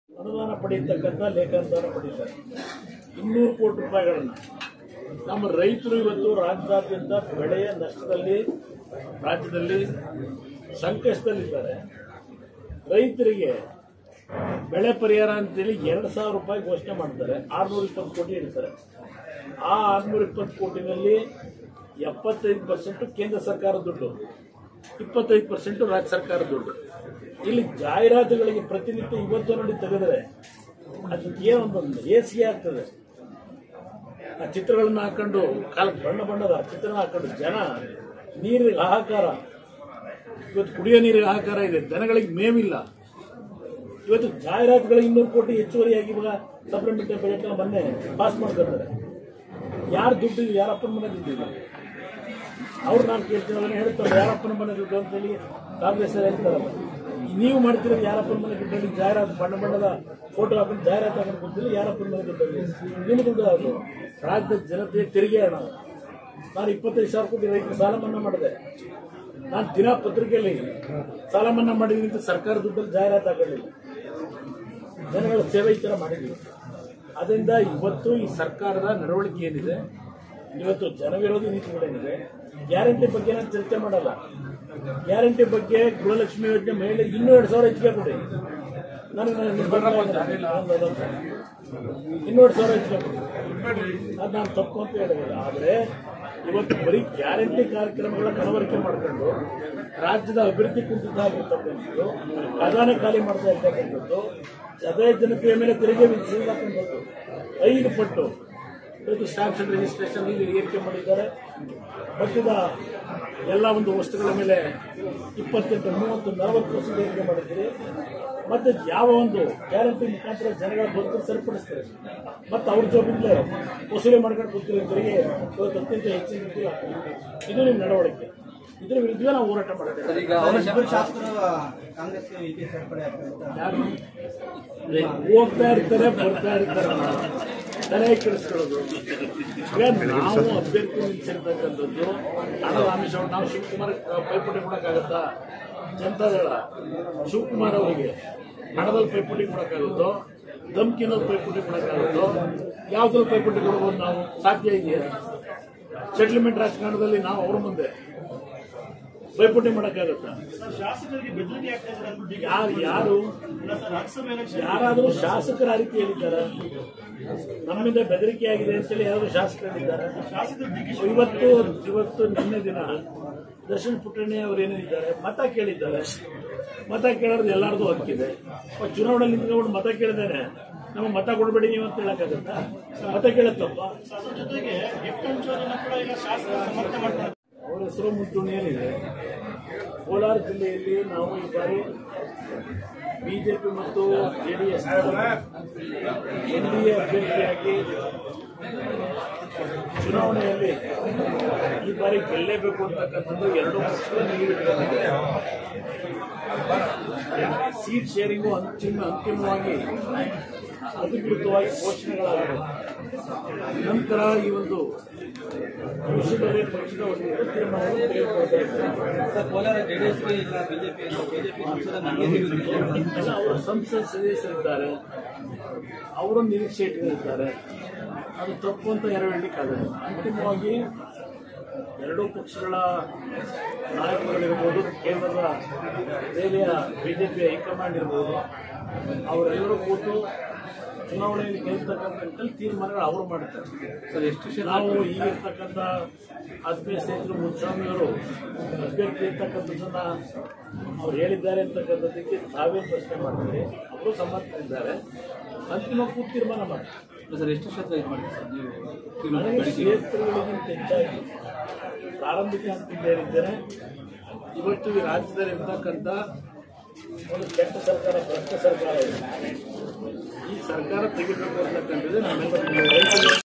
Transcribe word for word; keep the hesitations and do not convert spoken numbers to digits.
ಅನುದಾನ ಪಡೆಯತಕ್ಕಂಥ ಲೇಖಾನುದಾನ ಪಡೀತಾರೆ ಇನ್ನೂರು ಕೋಟಿ ರೂಪಾಯಿಗಳನ್ನು ನಮ್ಮ ರೈತರು ಇವತ್ತು ರಾಜ್ಯಾದ್ಯಂತ ಬೆಳೆಯ ನಷ್ಟದಲ್ಲಿ ರಾಜ್ಯದಲ್ಲಿ ಸಂಕಷ್ಟದಲ್ಲಿದ್ದಾರೆ. ರೈತರಿಗೆ ಬೆಳೆ ಪರಿಹಾರ ಅಂತೇಳಿ ಎರಡು ಸಾವಿರ ರೂಪಾಯಿ ಘೋಷಣೆ ಮಾಡ್ತಾರೆ, ಆರುನೂರ ಇಪ್ಪತ್ತು ಕೋಟಿ ಇಡ್ತಾರೆ. ಆ ಆರುನೂರ ಇಪ್ಪತ್ತು ಕೋಟಿನಲ್ಲಿ ಎಪ್ಪತ್ತೈದು ಪರ್ಸೆಂಟ್ ಕೇಂದ್ರ ಸರ್ಕಾರದ ದುಡ್ಡು, ಇಪ್ಪತ್ತೈದು ಪರ್ಸೆಂಟ್ ರಾಜ್ಯ ಸರ್ಕಾರದ ದುಡ್ಡು. ಇಲ್ಲಿ ಜಾಹೀರಾತುಗಳಿಗೆ ಪ್ರತಿನಿತ್ಯ ಇವತ್ತು ನೋಡಿ ತೆಗೆದರೆ ಅದಕ್ಕೆ ಏನೊಂದೊಂದು ಹೇಸಿಗೆ ಆಗ್ತದೆ. ಆ ಚಿತ್ರಗಳನ್ನ ಹಾಕೊಂಡು ಕಾಲಕ್ಕೆ ಬಣ್ಣ ಬಣ್ಣದ ಚಿತ್ರ ಹಾಕೊಂಡು ಜನ ನೀರಿಗೆ ಹಾಹಾಕಾರ. ಇವತ್ತು ಕುಡಿಯೋ ನೀರಿಗೆ ಹಾಹಾಕಾರ ಇದೆ, ದನಗಳಿಗೆ ಮೇವಿಲ್ಲ. ಇವತ್ತು ಜಾಹೀರಾತುಗಳಿಗೆ ಇನ್ನೂರು ಕೋಟಿ ಹೆಚ್ಚುವರಿಯಾಗಿ ಇವಾಗ ಸಪ್ಲಿಮೆಂಟರಿ ಬಜೆಟ್ ಮೊನ್ನೆ ಪಾಸ್ ಮಾಡ್ಕೊತಾರೆ. ಯಾರು ದುಡ್ಡು ಯಾರಪ್ಪನ ಮನೆ ದುಡ್ಡಿಲ್ಲ ಅವ್ರು ನಾನು ಕೇಳ್ತೀನಿ, ಅದನ್ನು ಹೇಳ್ತಾರೆ ಯಾರಪ್ಪನ ಮನೆ ದುಡ್ಡು ಅಂತೇಳಿ ಕಾಂಗ್ರೆಸ್ ಹೇಳ್ತಾರಲ್ಲ. ನೀವು ಮಾಡ್ತಿರೋದು ಯಾರಪ್ಪನ ಮನೆ ದುಡ್ಡಲ್ಲಿ ಜಾಹೀರಾತು ಬಣ್ಣ ಬಣ್ಣದ ಫೋಟೋ ಹಾಕೊಂಡು ಜಾಹೀರಾತು ಹಾಕೊಂಡು ಗೊತ್ತಿಲ್ಲ ಯಾರಪ್ಪನ ಮನೆ ದುಡ್ಡಲ್ಲಿ ನಿಮ್ಮ ದುಡ್ಡು ಅದು ರಾಜ್ಯದ ಜನತೆಯ ತೆರಿಗೆ ಹಣ. ನಾನು ಇಪ್ಪತ್ತೈದು ಸಾವಿರ ಕೋಟಿ ರೈತರು ಸಾಲ ಮನ್ನಾ ಮಾಡಿದೆ. ನಾನು ದಿನ ಪತ್ರಿಕೆಯಲ್ಲಿ ಸಾಲ ಮನ್ನಾ ಮಾಡಿದ್ದೀನಿ ಅಂತ ಸರ್ಕಾರ ದುಡ್ಡಲ್ಲಿ ಜಾಹೀರಾತು ಹಾಕೊಳ್ಳಿಲ್ಲ. ಜನಗಳ ಸೇವೆ ಈ ಥರ ಮಾಡಿದ್ದೀವಿ. ಅದರಿಂದ ಇವತ್ತು ಈ ಸರ್ಕಾರದ ನಡವಳಿಕೆ ಏನಿದೆ, ಇವತ್ತು ಜನವಿರೋಧಿ ನೀತಿಗಳೇನಿದೆ, ಗ್ಯಾರಂಟಿ ಬಗ್ಗೆ ನಾನು ಚರ್ಚೆ ಮಾಡಲ್ಲ. ಗ್ಯಾರಂಟಿ ಬಗ್ಗೆ ಗೃಹಲಕ್ಷ್ಮಿ ಯೋಜನೆ ಮೇಲೆ ಇನ್ನೂ ಎರಡು ಸಾವಿರ ಹೆಚ್ಚಿಗೆ ಕೊಡಿ, ನನಗೆ ಇನ್ನೂ ಎರಡು ಸಾವಿರ ಹೆಚ್ಚಿಗೆ ಕೊಡಿ, ಅದು ನಾನು ತಪ್ಪು ಅಂತ ಹೇಳಿಲ್ಲ. ಆದರೆ ಇವತ್ತು ಬರೀ ಗ್ಯಾರಂಟಿ ಕಾರ್ಯಕ್ರಮಗಳ ಕನವರಿಕೆ ಮಾಡಿಕೊಂಡು ರಾಜ್ಯದ ಅಭಿವೃದ್ಧಿ ಕುಂಠಿತ ಆಗಿರ್ತಕ್ಕಂಥದ್ದು, ಖಜಾನೆ ಖಾಲಿ ಮಾಡ್ತಾ ಇರ್ತಕ್ಕಂಥದ್ದು, ಅದೇ ಜನತೆಯ ಮೇಲೆ ತೆರಿಗೆ ವಿಧಿಸಿರ್ತಕ್ಕಂಥದ್ದು ಐದು ಪಟ್ಟು ಇವತ್ತು ಸ್ಟಾಂಪ್ಸ್ ಅಂಡ್ ರಿಜಿಸ್ಟ್ರೇಷನ್ ಏರಿಕೆ ಮಾಡಿದ್ದಾರೆ. ಮತ್ತಿದ ಎಲ್ಲ ಒಂದು ವಸ್ತುಗಳ ಮೇಲೆ ಇಪ್ಪತ್ತೆಂಟು ಮೂವತ್ತು ನಲವತ್ತು ಪರ್ಸೆಂಟ್ ಏರಿಕೆ ಮಾಡಿದ್ದೀರಿ. ಮತ್ತು ಯಾವ ಒಂದು ಗ್ಯಾರಂಟಿ ಮುಖಾಂತರ ಜನಗಳ ಬದುಕು ಸರಿಪಡಿಸ್ತಾರೆ ಮತ್ತು ಅವ್ರ ಜೋಬಿಂದಲೇ ವಸೂಲಿ ಮಾಡ್ಕೊಂಡು ಕೂತಿರೋ ತೆರಿಗೆ ಇವತ್ತು ಅತ್ಯಂತ ಹೆಚ್ಚಿನ ರೀತಿಯಲ್ಲಿ ಇದು ನಿಮ್ಮ ನಡವಳಿಕೆ. ಇದರ ವಿರುದ್ಧ ನಾವು ಹೋರಾಟ ಮಾಡಿದ್ದೇವೆ. ಹೋಗ್ತಾ ಇರ್ತಾರೆ, ಬರ್ತಾ ಇರ್ತಾರೆ, ತಲೆ ಕೆಡಿಸ್ಕೊಳ್ಳೋದು. ಈಗ ನಾವು ಅಭ್ಯರ್ಥಿ ನಿಲ್ಲಿಸಿರ್ತಕ್ಕಂಥದ್ದು ಹಣದ ಆಮಿಷ. ನಾವು ಶಿವಕುಮಾರ್ ಪೈಪೋಟಿ ಕೊಡೋಕ್ಕಾಗತ್ತಾ? ಜನತಾದಳ ಶಿವಕುಮಾರ್ ಅವರಿಗೆ ಹಣದಲ್ಲಿ ಪೈಪೋಟಿ ಕೊಡೋಕ್ಕಾಗುತ್ತೋ, ಧಮ್ಕಿನಲ್ಲಿ ಪೈಪೋಟಿ ಕೊಡೋಕ್ಕಾಗುತ್ತೋ? ಯಾವುದ್ರಲ್ಲಿ ಪೈಪೋಟಿ ಕೊಡ್ಬೋದು? ನಾವು ಸಾಧ್ಯ ಇದೆಯಾ? ಸೆಟ್ಲ್ಮೆಂಟ್ ರಾಜಕಾರಣದಲ್ಲಿ ನಾವು ಅವ್ರ ಮುಂದೆ ಪೈಪೋಟಿ ಮಾಡೋಕ್ಕಾಗತ್ತಾ? ಯಾರು ಯಾರು ಯಾರಾದರೂ ಶಾಸಕರ ಆ ರೀತಿ ಹೇಳಿದ್ದಾರೆ? ನಮ್ಮಿಂದ ಬೆದರಿಕೆ ಆಗಿದೆ ಅಂತೇಳಿ ಯಾರು ಶಾಸಕರು ಹೇಳಿದ್ದಾರೆ? ಇವತ್ತು ಇವತ್ತು ನಿನ್ನೆ ದಿನ ದರ್ಶನ್ ಪುಟ್ಟಣ್ಣಿ ಅವರು ಏನೇನಿದ್ದಾರೆ ಮತ ಕೇಳಿದ್ದಾರೆ. ಮತ ಕೇಳೋದು ಎಲ್ಲರದು ಹಕ್ಕಿದೆ. ಚುನಾವಣೆ ನಿಂತ್ಕೊಂಡು ಮತ ಕೇಳಿದ್ದೇನೆ, ನಮ್ಮ ಮತ ಕೊಡಬೇಡಿ ನೀವು ಅಂತ ಹೇಳಕ್ಕಾಗತ್ತಾ? ಮತ ಕೇಳತ್ತಪ್ಪ. ಅವರ ಹೆಸರು ಮುಂಚೂಣಿ ಏನಿದೆ. ಕೋಲಾರ ಜಿಲ್ಲೆಯಲ್ಲಿ ನಾವು ಈ ಬಾರಿ ಬಿಜೆಪಿ ಮತ್ತು ಜೆಡಿಎಸ್ ಎನ್ ಡಿ ಎ ಅಭ್ಯರ್ಥಿಯಾಗಿ ಚುನಾವಣೆಯಲ್ಲಿ ಈ ಬಾರಿ ಗೆಲ್ಲೇಬೇಕು ಅಂತಕ್ಕಂಥದ್ದು ಎರಡು ಪಕ್ಷಗಳು ನೀಡಿದ್ದಾರೆ. ಸೀಟ್ ಶೇರಿಂಗು ಅಂತಿಮ ಅಂತಿಮವಾಗಿ ಅಧಿಕೃತವಾಗಿ ಘೋಷಣೆಗಳಾಗಿವೆ. ನಂತರ ಈ ಒಂದು ವಿಷಯದಲ್ಲಿ ಪಕ್ಷದ ಒಂದು ತೀರ್ಮಾನವನ್ನು ತೆಗೆದುಕೊಳ್ತಾ ಅವರು ಸಂಸತ್ ಸದಸ್ಯರಿದ್ದಾರೆ, ಅವರು ನಿರೀಕ್ಷೆ ಇಟ್ಟಿದ್ದಾರೆ. ಅದು ತಪ್ಪು ಅಂತ ಯಾರು ಹೇಳಲಿಕ್ಕಾಗಲ್ಲ. ಅಂತಿಮವಾಗಿ ಎರಡೂ ಪಕ್ಷಗಳ ನಾಯಕರುಗಳಿರ್ಬೋದು, ಕೇಂದ್ರದ ದೆಹಲಿಯ ಬಿಜೆಪಿ ಹೈಕಮಾಂಡ್ ಇರ್ಬೋದು, ಅವರೆಲ್ಲರೂ ಕೂತು ಚುನಾವಣೆಯಲ್ಲಿ ಗೆಲ್ತಕ್ಕಂಥ ತೀರ್ಮಾನಗಳು ಅವರು ಮಾಡ್ತಾರೆ. ಸರ್, ಎಷ್ಟು ನಾವು ಈಗಿರ್ತಕ್ಕಂಥ ಆತ್ಮೀಯ ಸ್ನೇಹಿತರು ಮುನ್ಸ್ವಾಮಿಯವರು ಅಭ್ಯರ್ಥಿ ಇರ್ತಕ್ಕಂಥದ್ದನ್ನ ಅವ್ರು ಹೇಳಿದ್ದಾರೆ ಅಂತಕ್ಕಂಥದ್ದಕ್ಕೆ ತಾವೇ ಪ್ರಶ್ನೆ ಮಾಡ್ತಾರೆ. ಅವರು ಸಮರ್ಥರಿದ್ದಾರೆ, ಅಂತಿಮ ಕೂತು ತೀರ್ಮಾನ ಮಾಡ್ತಾರೆ. ಸರ್, ಎಷ್ಟು ಕ್ಷೇತ್ರ ಇದು ಮಾಡಿ ಸರ್ ನೀವು? ನನಗೆ ಕ್ಷೇತ್ರಗಳಿಗಿಂತ ಹೆಚ್ಚಾಗಿ ಪ್ರಾರಂಭಿಕ ಹಂತದಿಂದ ಹೇಳಿದ್ದೇನೆ. ಇವತ್ತು ಈ ರಾಜ್ಯದಲ್ಲಿ ಇರ್ತಕ್ಕಂಥ ಒಂದು ಕೆಟ್ಟ ಸರ್ಕಾರ, ಭ್ರಷ್ಟ ಸರ್ಕಾರ ಇದೆ. ಈ ಸರ್ಕಾರ ತೆಗಿಬೇಕು ಅಂತಕ್ಕಂಥದ್ದು ನಮ್ಮೆಲ್ಲರ